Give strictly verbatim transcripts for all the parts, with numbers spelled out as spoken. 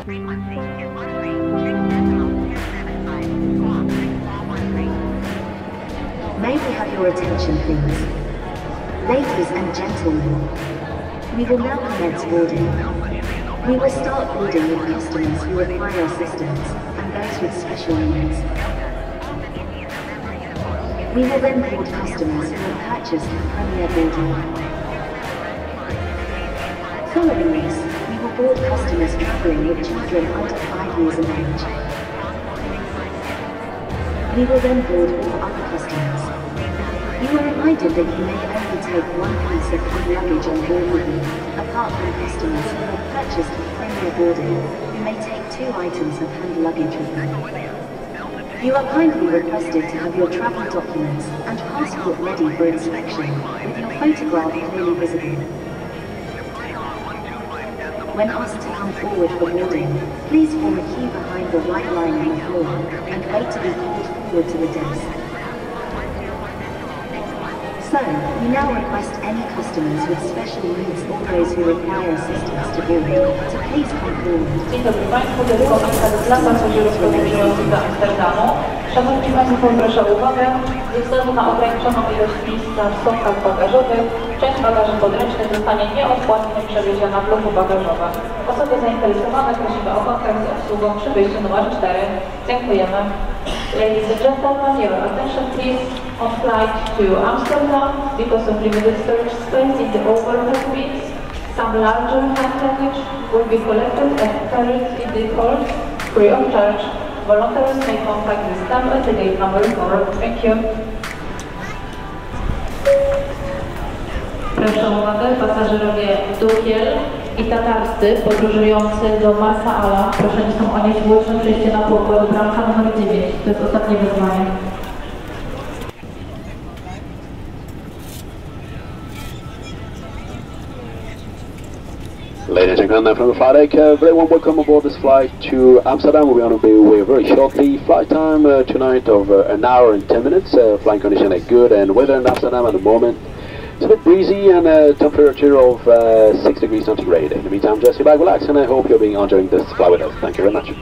May we have your attention, please? Ladies and gentlemen, we will now commence boarding. We will start boarding with customers who require assistance and those with special needs. We will then board customers who have purchased Premier boarding. Following this, we will board customers travelling with children under five years of age. We will then board all other customers. You are reminded that you may only take one piece of hand luggage on board with you, apart from customers who have purchased Premier boarding, who may take two items of hand luggage with them. You are kindly requested to have your travel documents and passport ready for inspection, with your photograph clearly visible. When asked to come forward for boarding, please form a queue behind the white line on the floor and wait to be called forward to the desk. So, we now request any customers with special needs or those who require assistance to board to please come forward. Dzień dobry Państwu, tylko dla pasażerów podróżujących do Amsterdamu. Szanowni Państwo, proszę o uwagę. Ze względu na ograniczoną ilość miejsc na schowkach bagażowych, część bagaży podręcznych zostanie nieodpłatnie przewieziona w luku bagażowym. Osoby zainteresowane prosimy o kontakt z obsługą przy wyjściu numer cztery. Dziękujemy. Ladies and gentlemen, your attention please on flight to Amsterdam. Because of limited storage space in the overhead bins, some larger hand luggage will be collected and carried in the hold free of charge. Volunteers may contact the staff at the gate number four. Thank you. Proszę o uwagę, pasażerowie Dukiel i Tatarscy podróżujący do Marsaala. Proszę są o niezwłoczne przejście na pokład bramka numer dziewięć. To jest ostatnie wezwanie. Ladies and gentlemen from the flight deck, uh, very warm welcome aboard this flight to Amsterdam. We'll be on the way very shortly. Flight time uh, tonight of uh, an hour and ten minutes. Uh, flying condition is good and weather in Amsterdam at the moment. It's a bit breezy and a temperature of uh, six degrees centigrade. In the meantime, just sit back, relax, and I hope you're being enjoying this flight with us. Thank you very much.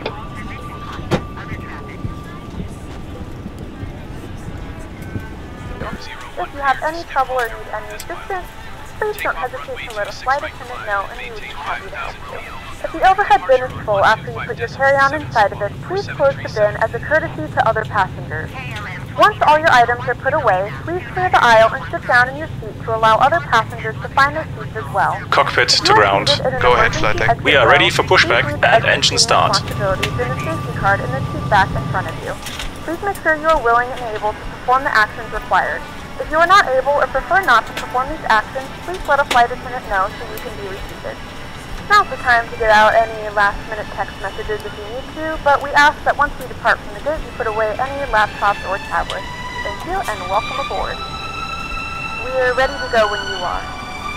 If you have any trouble or need any assistance, please don't hesitate to let a flight attendant know and we would be happy to help you. If the overhead bin is full after you put your carry-on inside of it, please close the bin as a courtesy to other passengers. Once all your items are put away, please clear the aisle and sit down in your seat to allow other passengers to find their seats as well. Cockpit to ground. Go ahead, flight deck. We are ready for pushback and engine start. Responsibilities in the safety card in the seat back in front of you. Please make sure you are willing and able to perform the actions required. If you are not able or prefer not to perform these actions, please let a flight attendant know so you can be reseated. Now's the time to get out any last-minute text messages if you need to, but we ask that once we depart from the gate, you put away any laptops or tablets. Thank you and welcome aboard. We're ready to go when you are.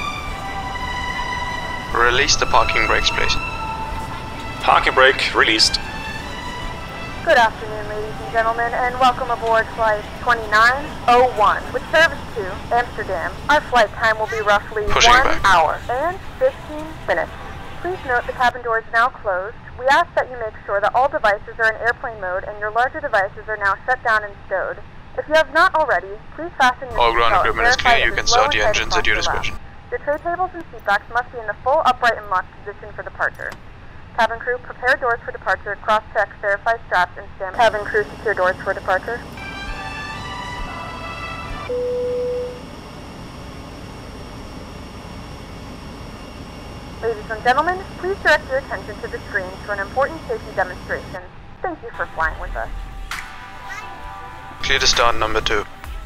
Release the parking brakes, please. Parking brake released. Good afternoon, ladies and gentlemen, and welcome aboard flight twenty-nine oh one with service to Amsterdam. Our flight time will be roughly Pushing one back. hour and fifteen minutes. Please note the cabin door is now closed. We ask that you make sure that all devices are in airplane mode and your larger devices are now shut down and stowed. If you have not already, please fasten your All ground seatbelt equipment is and clear. verify You it can is start low the and tight engines at your across the discretion. lap. Your tray tables and seat backs must be in the full upright and locked position for departure. Cabin crew, prepare doors for departure, cross-check, verify straps, and stand. Cabin crew, secure doors for departure. Ladies and gentlemen, please direct your attention to the screens for an important safety demonstration. Thank you for flying with us. Clear to start number two.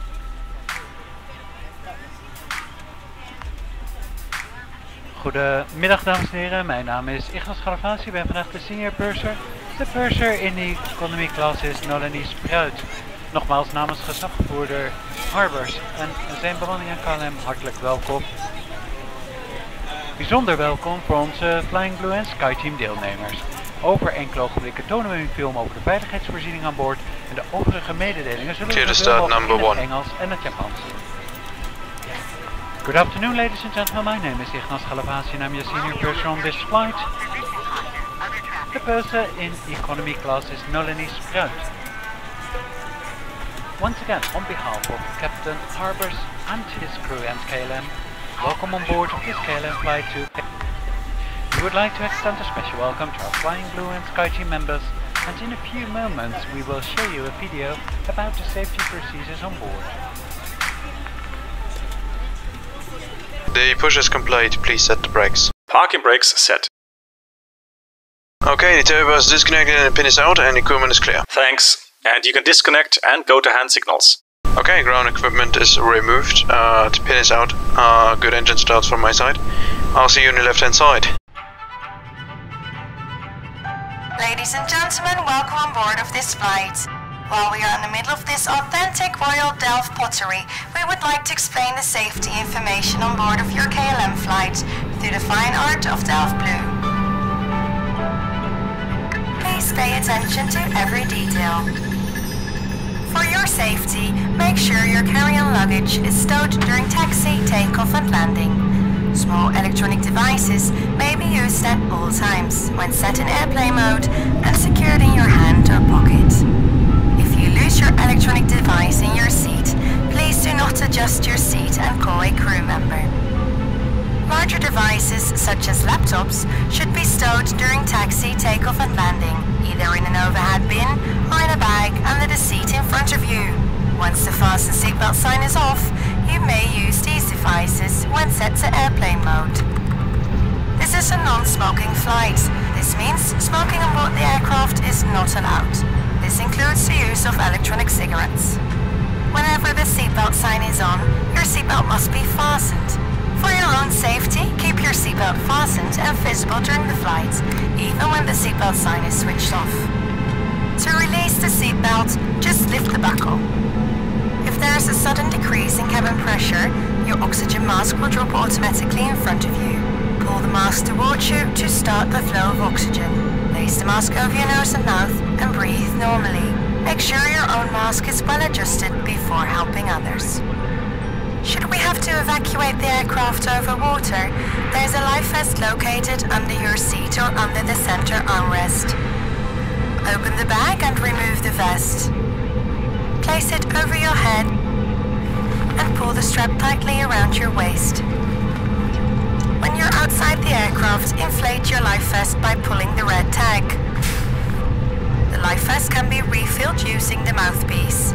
Goedemiddag dames en heren, mijn naam is Ignas Galavasi, ik ben vandaag de senior purser. De purser in de economy class is Nolani Spruit. Nogmaals namens gezagvoerder Harbers en zijn bemanning aan K L M hartelijk welkom. Bijzonder welkom voor onze Flying Blue en SkyTeam deelnemers. Over enkele ogenblikken tonen we een film over de veiligheidsvoorziening aan boord en de overige mededelingen zullen we in het Engels en het Japans. Good afternoon, ladies and gentlemen. My name is Ignas Galavasi and I'm your senior purser on this flight. De person in economy class is Nolani Spruit. Once again, on behalf of Captain Harbers and his crew and K L M, welcome on board of this K L M flight to K L M. We would like to extend a special welcome to our Flying Blue and Sky Team members, and in a few moments we will show you a video about the safety procedures on board. The push is complete, please set the brakes. Parking brakes set. Okay, the turbo is disconnected and the pin is out and equipment is clear. Thanks. And you can disconnect and go to hand signals. Okay, ground equipment is removed, uh, the pin is out, uh, good engine starts from my side. I'll see you on the left hand side. Ladies and gentlemen, welcome on board of this flight. While we are in the middle of this authentic Royal Delft pottery, we would like to explain the safety information on board of your K L M flight through the fine art of Delft Blue. Please pay attention to every detail. For your safety, make sure your carry-on luggage is stowed during taxi, takeoff and landing. Small electronic devices may be used at all times when set in airplane mode and secured in your hand or pocket. If you lose your electronic device in your seat, please do not adjust your seat and call a crew member. Larger devices, such as laptops, should be stowed during taxi, takeoff and landing, either in an overhead bin or in a bag under the seat in front of you. Once the fasten seatbelt sign is off, you may use these devices when set to airplane mode. This is a non-smoking flight. This means smoking on board the aircraft is not allowed. This includes the use of electronic cigarettes. Whenever the seatbelt sign is on, your seatbelt must be fastened. For your own safety, keep your seatbelt fastened and visible during the flight, even when the seatbelt sign is switched off. To release the seatbelt, just lift the buckle. If there is a sudden decrease in cabin pressure, your oxygen mask will drop automatically in front of you. Pull the mask towards you to start the flow of oxygen. Place the mask over your nose and mouth and breathe normally. Make sure your own mask is well adjusted before helping others. Should we have to evacuate the aircraft over water, there is a life vest located under your seat or under the center armrest. Open the bag and remove the vest. Place it over your head and pull the strap tightly around your waist. When you're outside the aircraft, inflate your life vest by pulling the red tag. The life vest can be refilled using the mouthpiece.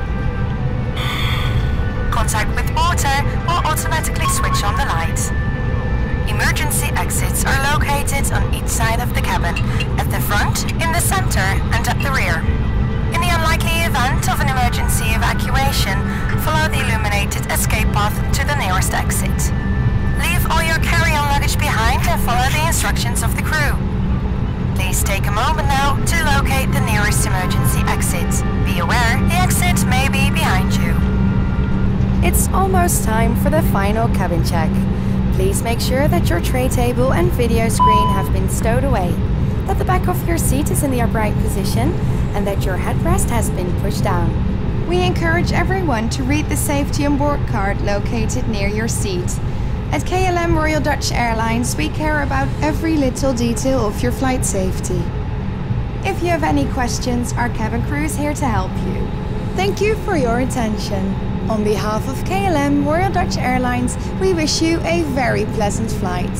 Contact with water will automatically switch on the lights. Emergency exits are located on each side of the cabin, at the front, in the center, and at the rear. In the unlikely event of an emergency evacuation, follow the illuminated escape path to the nearest exit. Leave all your carry-on luggage behind and follow the instructions of the crew. Please take a moment now to locate the nearest emergency exit. Be aware, the exit may be behind you. It's almost time for the final cabin check. Please make sure that your tray table and video screen have been stowed away, that the back of your seat is in the upright position, and that your headrest has been pushed down. We encourage everyone to read the safety on board card located near your seat. At K L M Royal Dutch Airlines, we care about every little detail of your flight safety. If you have any questions, our cabin crew is here to help you. Thank you for your attention. On behalf of K L M Royal Dutch Airlines, we wish you a very pleasant flight.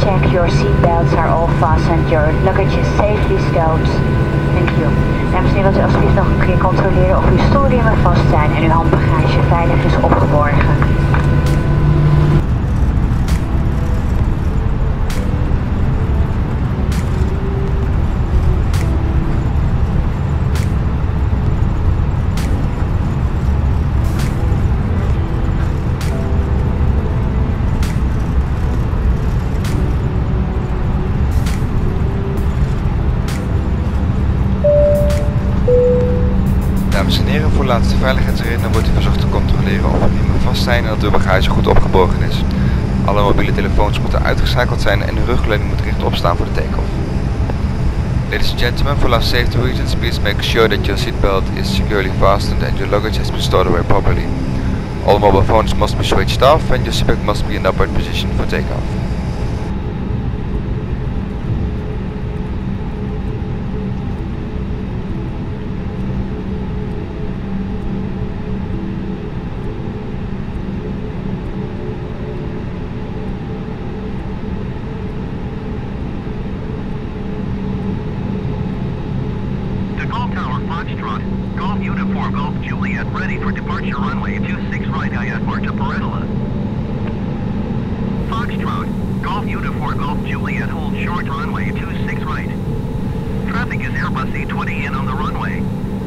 check your seatbelts are all fastened, your luggage is safely stowed. Thank you. Dames en heren, wilt u alsjeblieft nog een keer controleren of uw stoelriemen vast zijn en uw handbagage veilig is opgeborgen. Dames en heren, voor de laatste veiligheidsredenen wordt u verzocht te controleren of uw riemen vast zijn en dat uw bagage goed opgeborgen is. Alle mobiele telefoons moeten uitgeschakeld zijn en uw rugleuning moet rechtop staan voor de take-off. Ladies and gentlemen, for last safety reasons, please make sure that your seatbelt is securely fastened and your luggage has been stored away properly. All mobile phones must be switched off and your seatbelt must be in upright position for takeoff. Golf Tower, Foxtrot, Golf Uniform, Golf Juliet, ready for departure runway two six right, I F R to Parenilla. Foxtrot, Golf Uniform, Golf Juliet, hold short runway two six right. Traffic is Airbus A twenty in on the runway.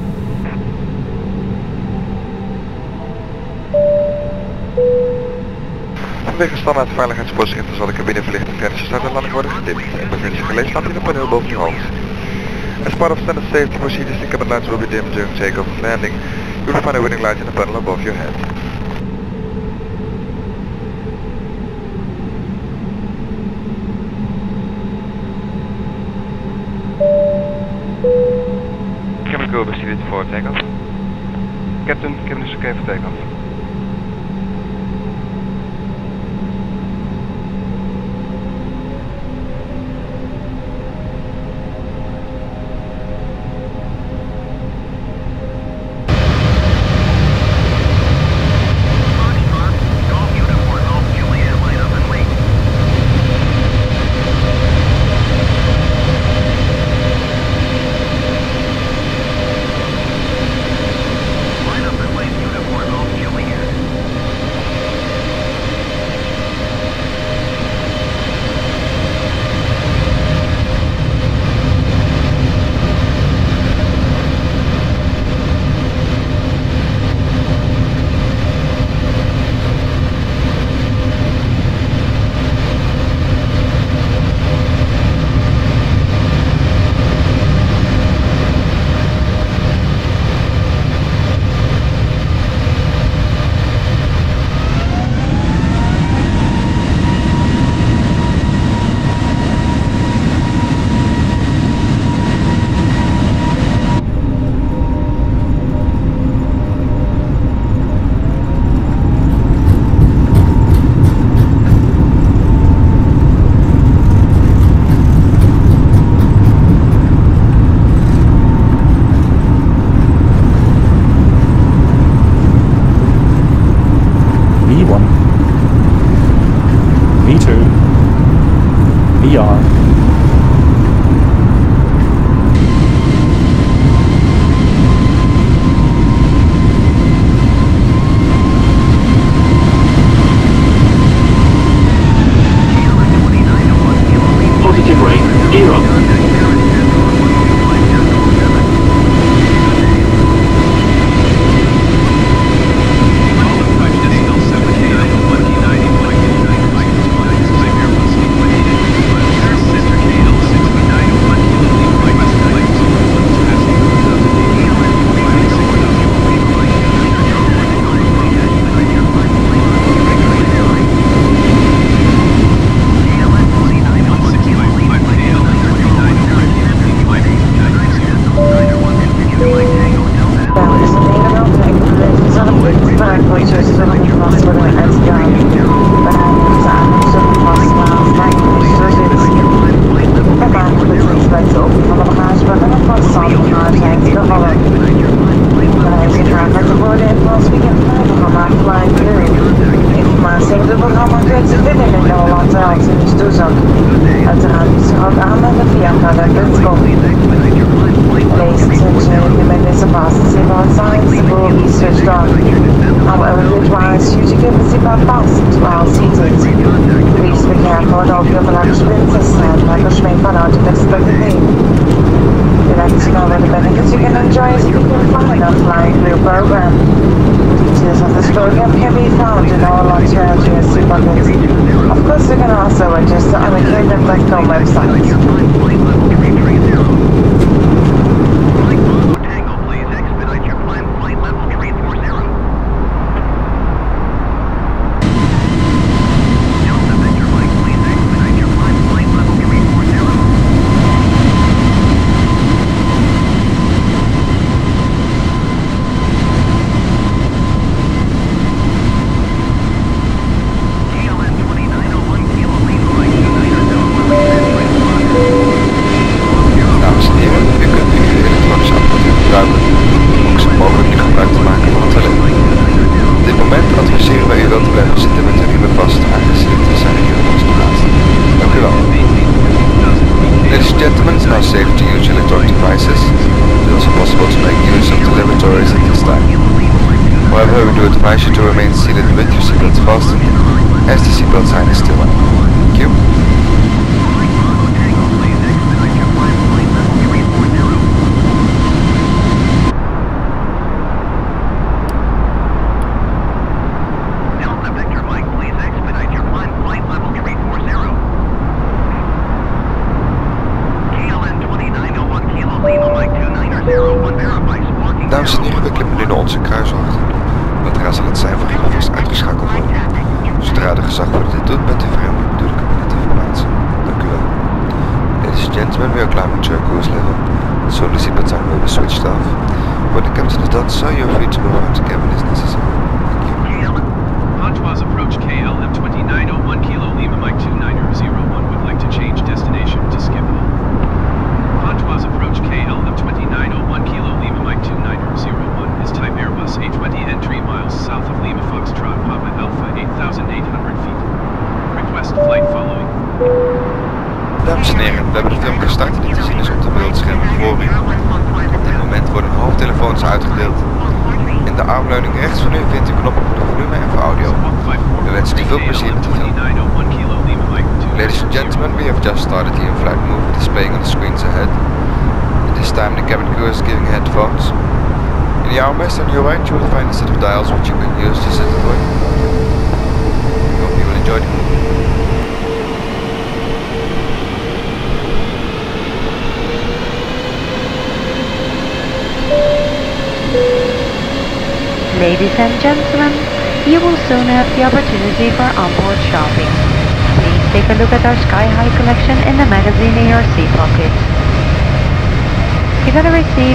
Vanwege standaard veiligheidsvoorschriften zal de cabineverlichting tijdens de start en landing worden gedimd en bevindt zich alleen staat in een paneel boven je hoofd. As part of standard safety procedures, the cabin lights will be dimmed during takeoff and landing. You will find a winning light in the panel above your head. Cabin crew proceeded for takeoff. Captain, cabin is okay for takeoff. Programma Great Villain in Holland uit. doe zo. Uiteraard moet je ook aanmelden via Cargo punt com. Ladies and gentlemen, you may miss a fast seatbelt signs will be switched on. However, we advise you to keep the seatbelt fastened while seated. Please be careful and open your luggage princess and luggage may fall out unexpectedly. We'd like to know what the benefits you can enjoy as you begin flying on Flying Blue program. Details of this program can be found in all long-term G S C buckets. Of course, you can also register on the K L M dot com website. Dames en heren, we klimmen nu naar onze kruiswacht. Weldra zal het zijn voor u vast uitgeschakeld worden. Zodra de gezagvoerder dit doet, bent u vrij om uw bedoeling te verplaatsen. Dank u wel. Ladies and gentlemen, we are climbing to our cruise level. So the seatbelt sign will be switched off. When it comes to the dots, sir, you're free to move out the cabin as necessary. Thank you. Pontoise approach K L M twenty-nine oh one Kilo Lima Mike two nine zero one would like to change destination to Schiphol. Pontoise approach K L M twenty-nine oh one Kilo Lima Mike two nine zero one is type Airbus A twenty and three miles south of Lima Foxtrot Papa Alpha eight thousand eight hundred feet. Request flight following. Dames en heren, we hebben de film gestart die te zien is op de beeldscherm voor u. Op dit moment worden hoofdtelefoons uitgedeeld. In de armleuning rechts van u vindt u knoppen voor de volume en voor audio. We wensen u veel plezier met de film. Ladies and gentlemen, we have just started the in-flight movie displaying on the screens ahead. At this time the cabin crew is giving headphones. In the armrest on your right you will find a set of dials which you can use to set the point. We hope you will enjoy the movie. Ladies and gentlemen, you will soon have the opportunity for onboard shopping. Please take a look at our Sky High collection in the magazine in your seat pocket. Give it a receipt.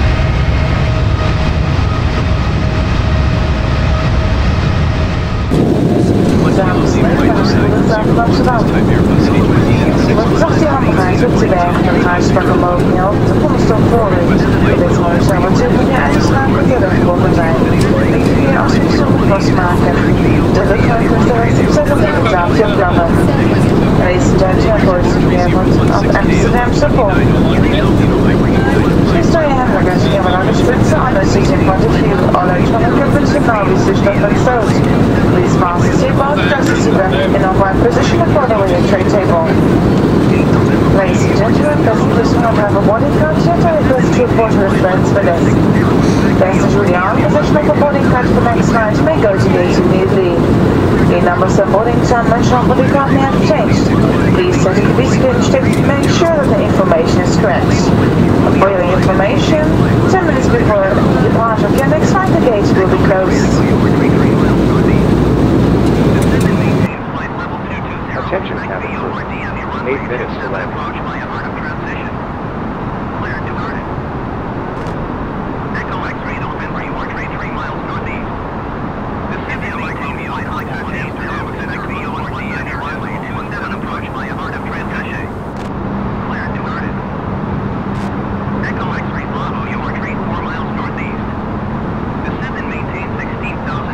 Wat zacht die handbagage op te bergen en het huispak omhoog helpt, dan kom je toch voor u. Dit is mooi zo, want zit met je eigen schakel verder gebonden zijn. Ik wil je alsjeblieft zo goed vastmaken. De rugruim komt direct ontzettend in het tafel oplammen. Ladies and gentlemen, boys and girls of Amsterdam Schiphol. Please store your hand luggage in your luggage bins on the seat in front of you. All electronic equipment should now be switched off and stowed. Please fasten the seatbelt, press the seatbelt in upright position and follow with your tray table. Ladies and gentlemen, passengers who don't have a boarding card yet are requested to report to reference for this. Passengers with the arm possession of a boarding card for next flight may go to gate immediately. The numbers of boarding time mentioned on boarding card may have changed. Please set it to be screenshot to make sure that the information is correct. For your information, ten minutes before departure of your next flight, the gates will be closed. Attention cabin crew. Eight minutes to land.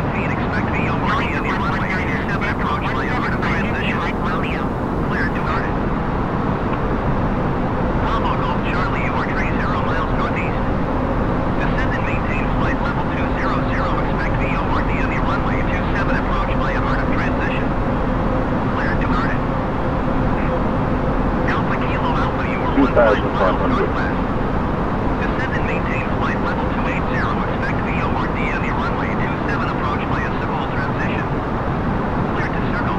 Clear to guard it. five hundred. Descend and maintain flight level two eighty. Expect V O R D M E runway two seven approach by a civil transition. Clear to circle.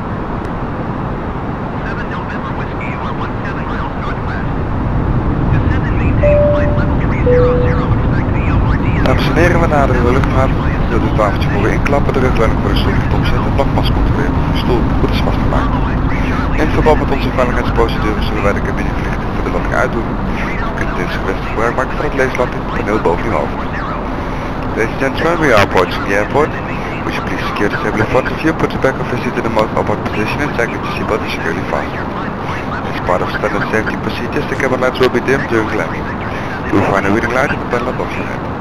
seven November Whiskey or one seven miles northwest. Descend and maintain flight level three hundred. Expect V O R D M E. Dames en heren, we naderen de luchthaven. Wilt u het tafeltje mogen inklappen, de rugleiding voor de stoel moet opzetten, het lakpas controleren of de stoel goed is vastgemaakt. In verband met onze veiligheidsprocedures zullen wij de cabineverlichting voor de landing uitdoen. U kunt deze gewest gebruik maken van het leeslampje op het paneel boven uw hoofd. Ladies and gentlemen, we are approaching the airport. Would you please secure the table in front of you, put the back of your seat in the most upward position and check that your seatbelt is securely fastened. As part of standard safety procedures, the cabin lights will be dimmed during landing. You will find a reading light in the panel above your head.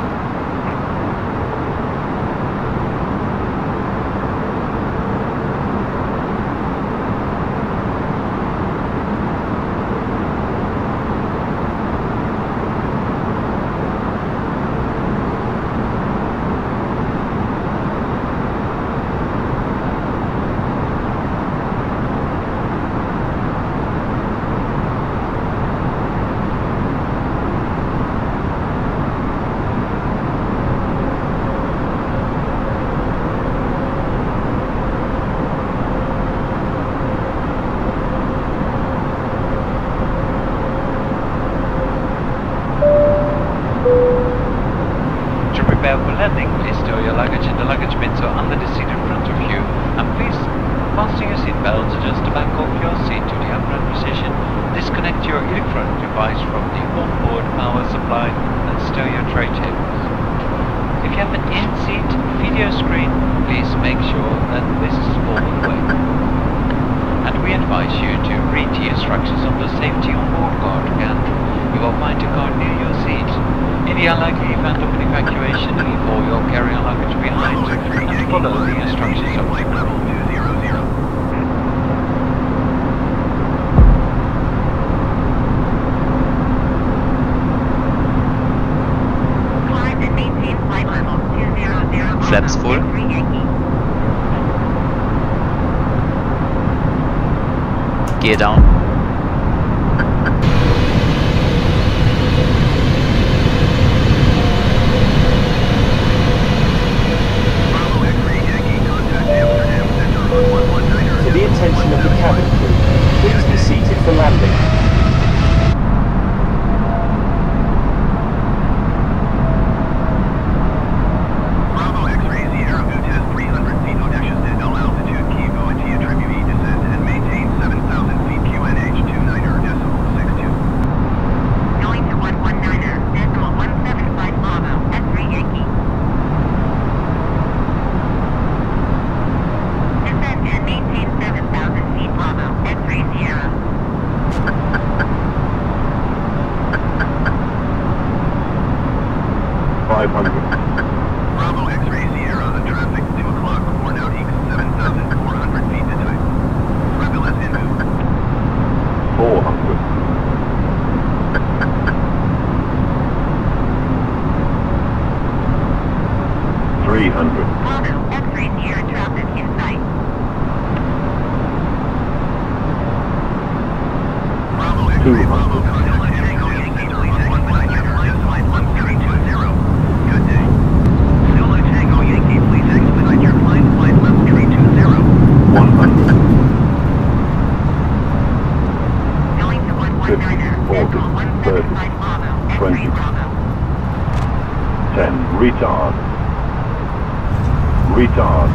Prepare for landing, please stow your luggage in the luggage bin so under the seat in front of you, and please fasten your seatbelt, adjust the back of your seat to the upright position, disconnect your electronic device from the onboard power supply, and stow your tray tables. If you have an in-seat video screen, please make sure that this is all the way. And we advise you to read the instructions on the safety onboard card again. You will find the card near your seat. In the unlikely event of an evacuation, leave all your carry-on luggage behind and follow the instructions of the crew. Climb and maintain flight level two hundred. Flaps full. Gear down. For the attention of the cabin crew, please be seated for landing. Bravo X-ray Sierra Utah three hundred feet Odessa at no altitude Key Goetia Tribute descend and maintain seven thousand feet Q N H two niner decimal six two. Going to one one niner decimal one seven five Bravo X-ray Yankee. Descend and maintain seven thousand feet Bravo X-ray Sierra. five hundred. Bravo X-ray Sierra on traffic two o'clock four nautiques seven thousand four hundred feet to time. Turbulence in move. four hundred. three hundred. Bravo X-ray Sierra traffic in sight. Bravo two X-ray Bravo hundred. Tango Yankee please exit flight flight one three two zero. Good day. Stella Tango Yankee please expedite your flight flight level three two zero. one hundred. Going to one one niner decimal one seven five Bravo X-ray Bravo. ten. Retard. Retard.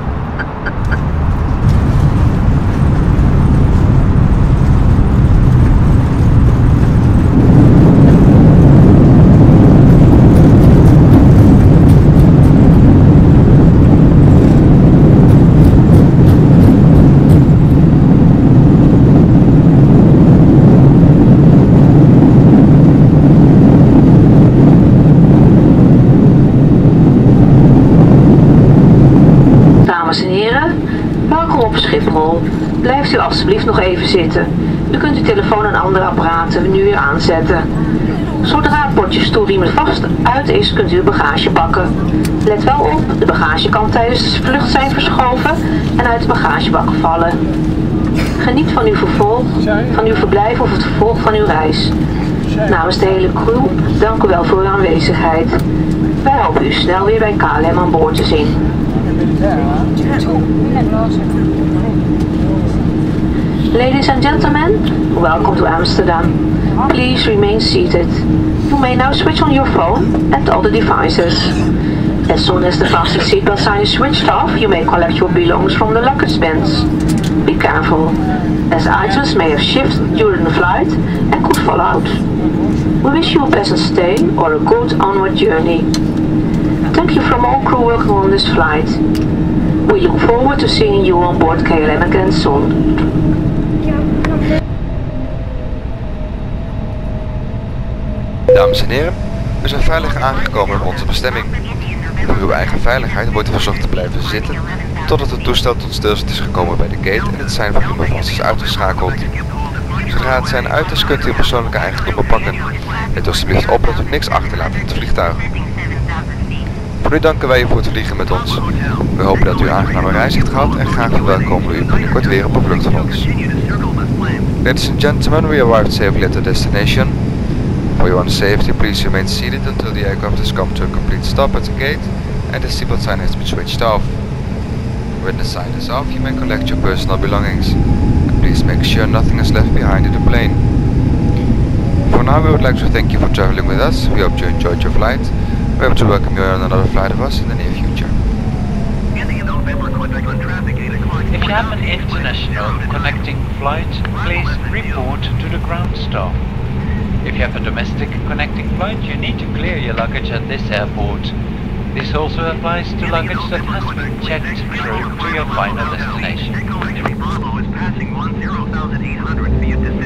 Dames en heren, welkom op Schiphol. Blijft u alstublieft nog even zitten. U kunt uw telefoon en andere apparaten nu weer aanzetten. Zodra het bordje stoelriemen vast uit is, kunt u uw bagage pakken. Let wel op, de bagage kan tijdens de vlucht zijn verschoven en uit de bagagebak vallen. Geniet van uw vervolg, van uw verblijf of het vervolg van uw reis. Namens de hele crew, dank u wel voor uw aanwezigheid. Wij hopen u snel weer bij K L M aan boord te zien. Ladies and gentlemen, welcome to Amsterdam. Please remain seated. You may now switch on your phone and all the devices. As soon as the fasten seatbelt sign is switched off, you may collect your belongings from the luggage bins. Be careful, as items may have shifted during the flight and could fall out. We wish you a pleasant stay or a good onward journey. Thank you from all crew working on this flight. We look forward to seeing you on board K L M again soon. Dames en heren, we zijn veilig aangekomen op onze bestemming. Voor uw eigen veiligheid wordt u verzocht te blijven zitten totdat het toestel tot stilstand is gekomen bij de gate en het sein van uw vast is uitgeschakeld. Zodra het sein uit is, kunt u uw persoonlijke eigendommen pakken. Let alsjeblieft op dat u niks achterlaat in het vliegtuig. Voor nu danken wij u voor het vliegen met ons. We hopen dat u een aangename reis heeft gehad en graag verwelkomen u binnenkort weer op een vlucht van ons. Ladies and gentlemen, we arrived safely at the destination. For your own safety, please remain seated until the aircraft has come to a complete stop at the gate and the seatbelt sign has been switched off. When the sign is off, you may collect your personal belongings. And please make sure nothing is left behind in the plane. For now, we would like to thank you for traveling with us. We hope you enjoyed your flight. We hope to welcome you on another flight of us in the near future. If you have an international connecting flight, please report to the ground staff. If you have a domestic connecting flight, you need to clear your luggage at this airport. This also applies to luggage that has been checked through to your final destination.